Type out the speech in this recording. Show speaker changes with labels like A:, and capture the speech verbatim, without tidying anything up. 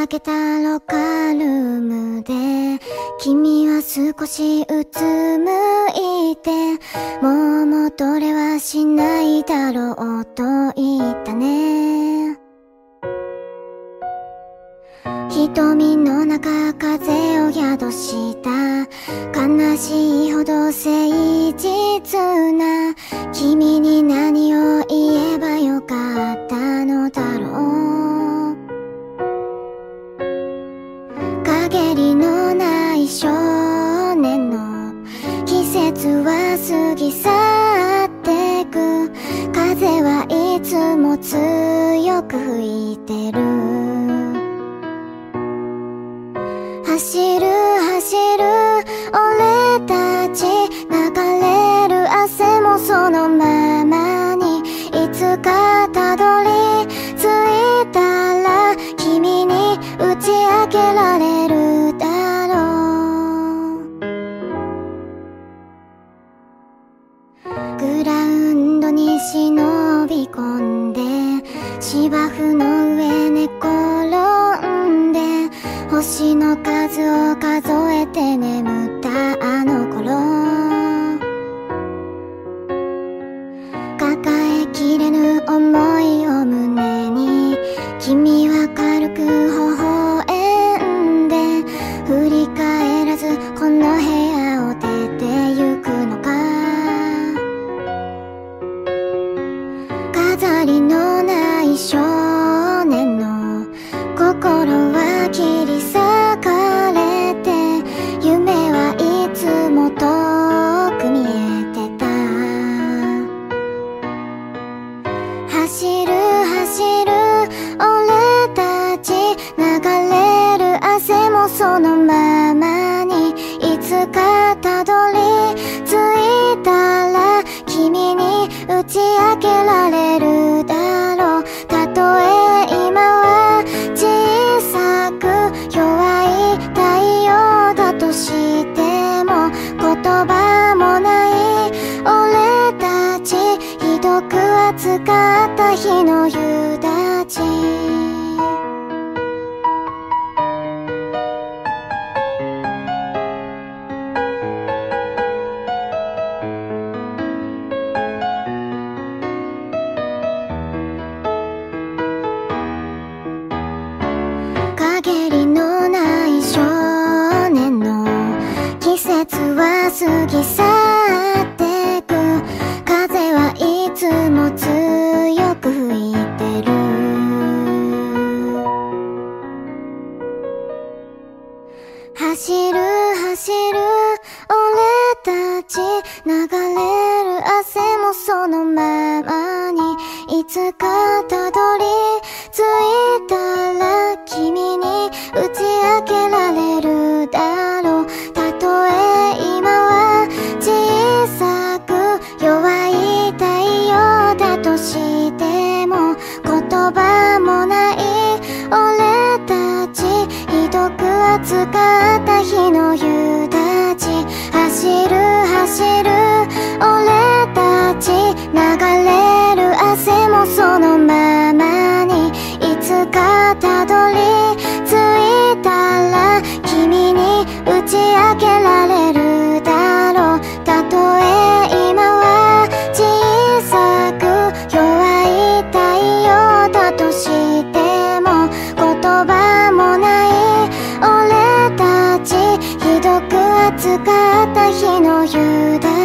A: 開けたロッカールームで君は少しうつむいて、もう戻れはしないだろうと言ったね。瞳の中風を宿した悲しいほど誠実な君に何を言えばよかったのだろう。陰りのない少年の季節は過ぎ去ってく。風はいつも強く吹いてる。走る走る俺たち、流れる汗もそのままに、いつかたどり着いたら君に打ち明けられるだろう。グラウンドに忍び込んで芝生の上寝転んで、星の数を数えて眠ったあの頃、抱えきれぬ思いを胸に君は軽く微笑んで、振り返らずこの部屋を出て行くのか。飾りのない少年の心は切り裂かれて、夢はいつも遠く見えてた。走る走る俺たち、流れる汗もそのままに、いつかたどり着いたら君に打ち明けられるだろう。たとえ今は小さく弱い太陽だとしても、言葉もない俺たち、ひどく暑かった日の夕立。陰りのない少年の季節は過ぎ去ってく。風はいつも強く吹いてる。走る走る俺たち、流れる汗もそのままに、いつかたどり着いたら君に打ち明けられるだろう。たとえ今は小さく弱い太陽だとしても、言葉もない俺たち、ひどく暑かった日の夕立。走る走る俺たち、流れる汗もそのままに、いつかたどり着いたら君に打ち明けられるだろう。たとえ今は小さく弱い太陽だとしても、言葉もない俺たち、ひどく暑かった日の夕立。